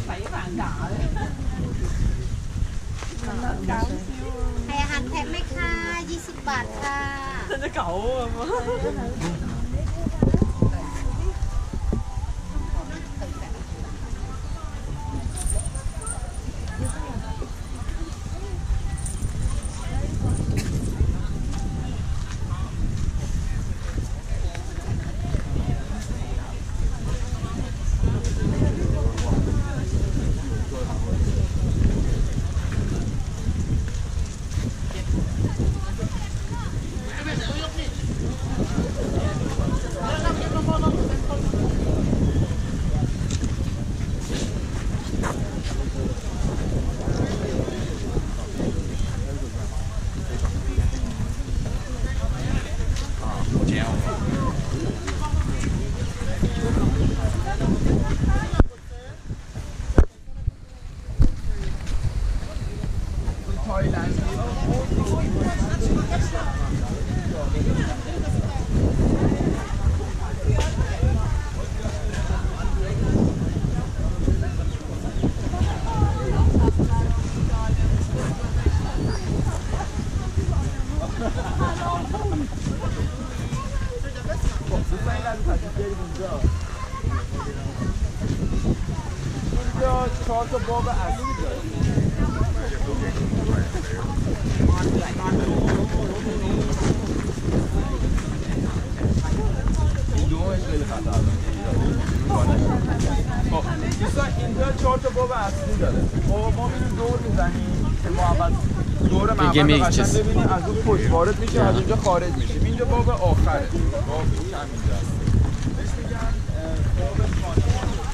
ให้อาหารแพะไหมคะ20 บาทค่ะฉันจะเก๋าچهار تا باب اصلی داره. این دومش خیلی خطرناکه. خب دوستان اینجا 4 تا باب اصلی داره. خب ما میریم دور میزنیم که ما اول دور معبد قشنگ ببینیم از اون پشت وارد میشه از اونجا خارج میشیم. اینجا باب آخره. باب همینجاست. بهش میگن باب خانه.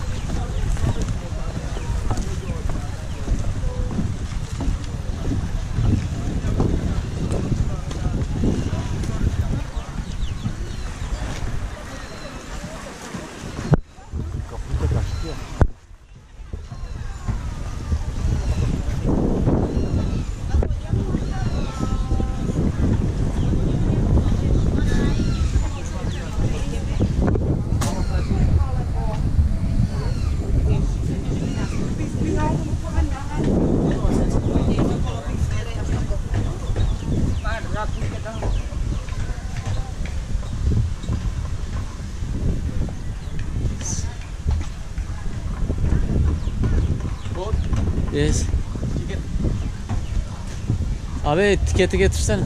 Yes. Abi tiketi getirsene.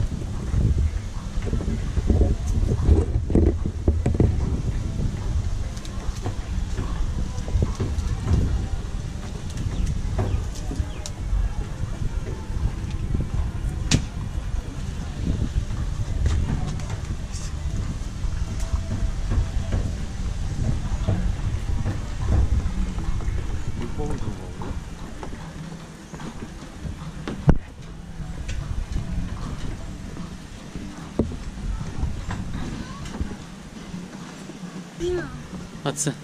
Hadi sen.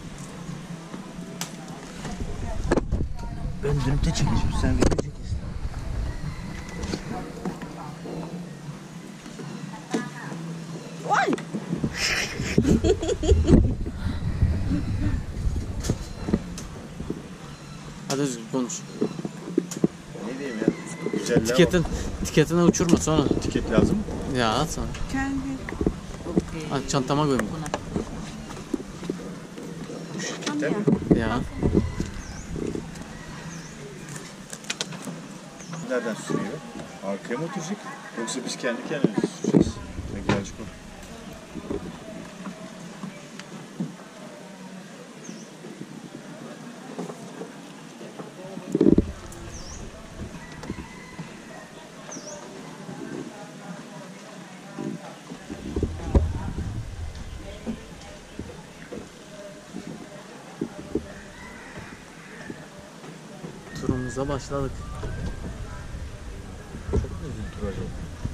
Ben dönüp de çekeceğim. Sen video çekilsin. Vay! Hadi düzgün konuş. Ne diyeyim ya? Güzeller Tiketini uçurma sonra. Tiket lazım mı? Ya at sonra. Hadi çantama koyayım. Değil mi? Ya. Nereden sürüyor? Arkaya mı oturacak? Yoksa biz kendi kendimize süreceğiz? Gelecek o. Turumuza başladık. Çok mu uzun tur acaba?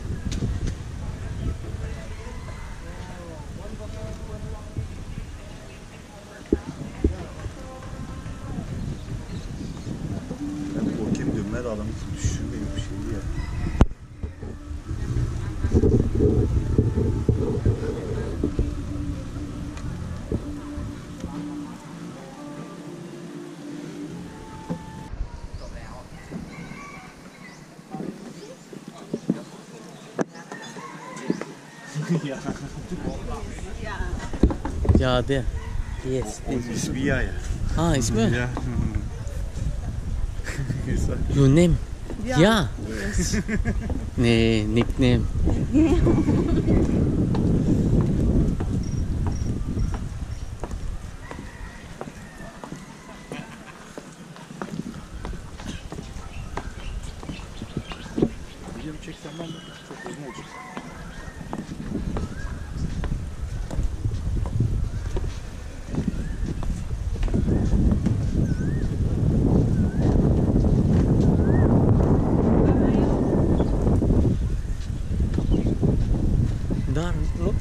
Ben korkayım dönme de adamı düşürmeyeyim bir şeydi ya. Ya de. Yes. İsmi ya. Ha ismi? Ya. Your name? Yeah. Ya. Yes. Ne nickname? Video bir çeksem ben de çok uzun olacak. Dar, look.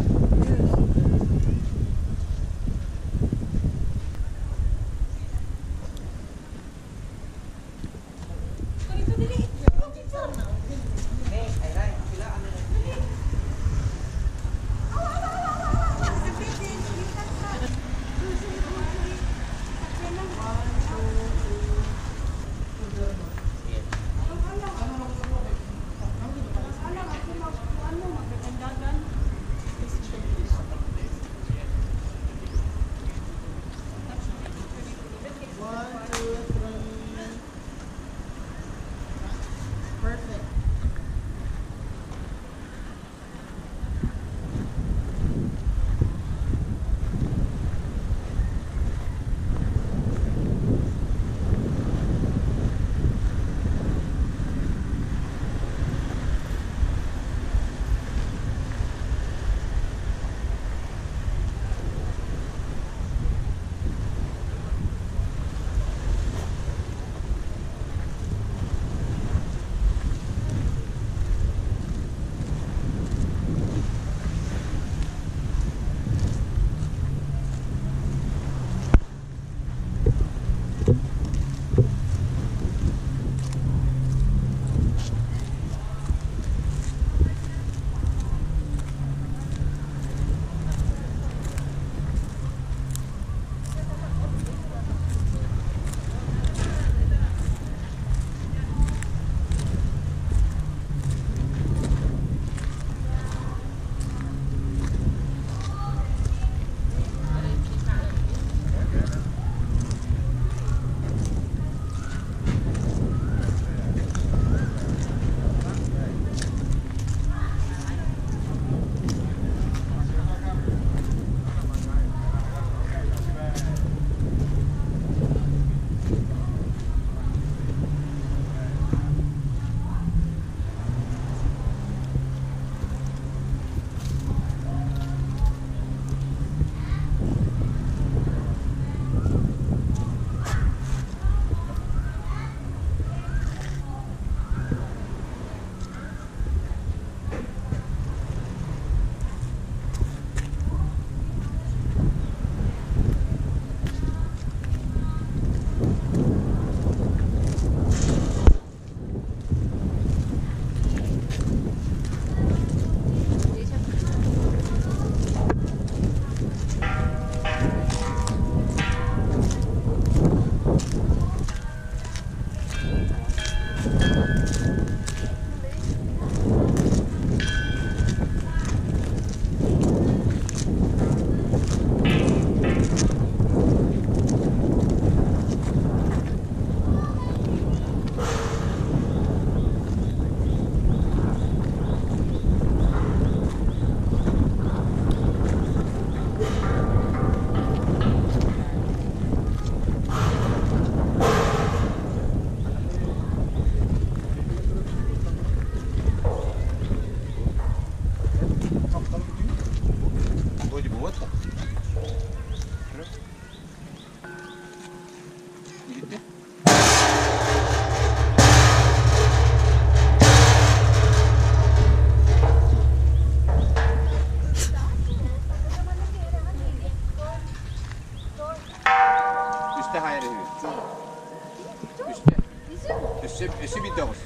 Üstü bitti olsun.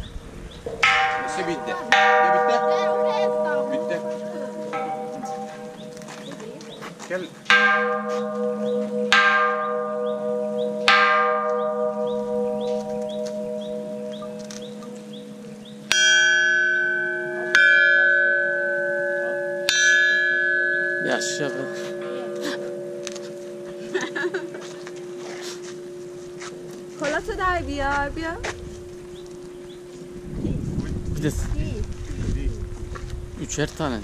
Üstü bitti. Ne bitti? Bitti. Gel. Yaxşı abi. کلاتو در بیار بیا. Bir de 3'er tane.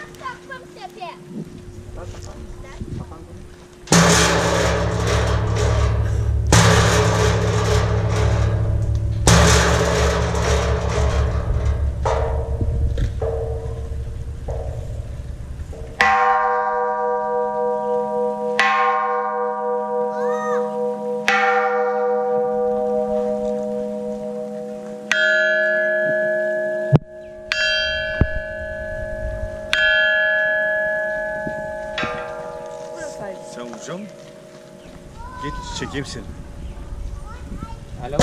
Sen vuracak mısın? Git çekeyim seni. الان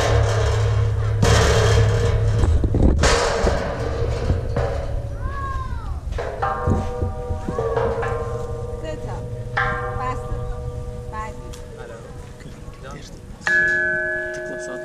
سه تا. بسته. بعدی. Tıkla saat.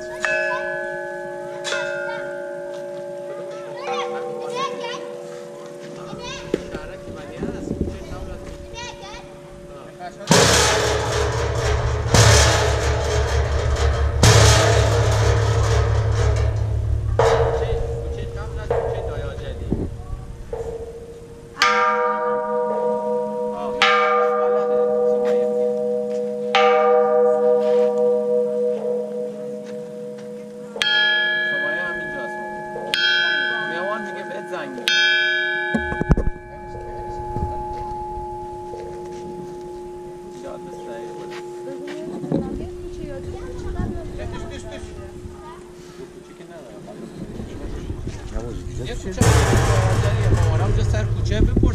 یه کوچه مامانم جا سر کوچه بپرس